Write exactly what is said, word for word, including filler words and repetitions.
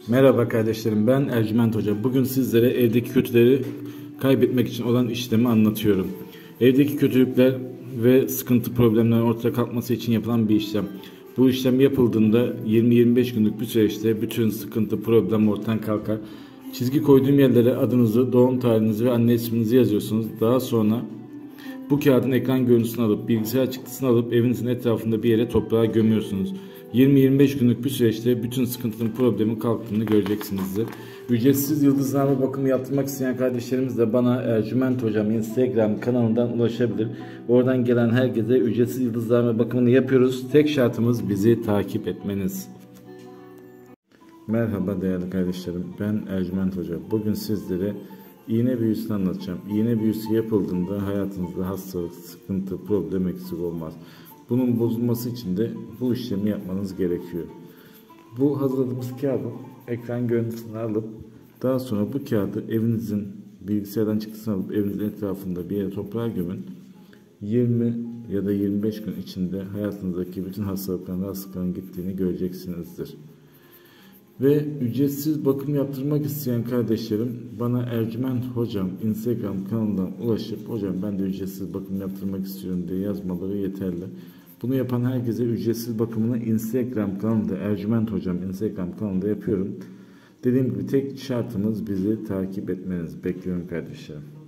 Merhaba kardeşlerim, ben Ercüment Hoca. Bugün sizlere evdeki kötüleri kaybetmek için olan işlemi anlatıyorum. Evdeki kötülükler ve sıkıntı problemlerin ortaya kalkması için yapılan bir işlem. Bu işlem yapıldığında yirmi yirmi beş günlük bir süreçte bütün sıkıntı problem ortadan kalkar. Çizgi koyduğum yerlere adınızı, doğum tarihinizi ve anne isminizi yazıyorsunuz. Daha sonra bu kağıdın ekran görüntüsünü alıp bilgisayar çıktısını alıp evinizin etrafında bir yere toprağa gömüyorsunuz. yirmi yirmi beş günlük bir süreçte bütün sıkıntının problemin kalktığını göreceksinizdir. Ücretsiz yıldızlama bakımı yaptırmak isteyen kardeşlerimiz de bana Ercüment Hocam Instagram kanalından ulaşabilir. Oradan gelen herkese ücretsiz yıldızlama bakımını yapıyoruz. Tek şartımız bizi takip etmeniz. Merhaba değerli kardeşlerim, ben Ercüment Hoca. Bugün sizlere iğne büyüsünü anlatacağım. İğne büyüsü yapıldığında hayatınızda hastalık, sıkıntı, problem eksik olmaz. Bunun bozulması için de bu işlemi yapmanız gerekiyor. Bu hazırladığımız kağıdın ekran görüntüsünü alıp daha sonra bu kağıdı evinizin bilgisayardan çıktısını alıp evinizin etrafında bir yere toprağa gömün. yirmi ya da yirmi beş gün içinde hayatınızdaki bütün hastalıkların, rahatsızlıkların gittiğini göreceksinizdir. Ve ücretsiz bakım yaptırmak isteyen kardeşlerim bana Ercüment Hocam Instagram kanalından ulaşıp hocam ben de ücretsiz bakım yaptırmak istiyorum diye yazmaları yeterli. Bunu yapan herkese ücretsiz bakımını Instagram kanalında Ercüment Hocam Instagram kanalında yapıyorum. Dediğim gibi tek şartımız bizi takip etmeniz. Bekliyorum kardeşlerim.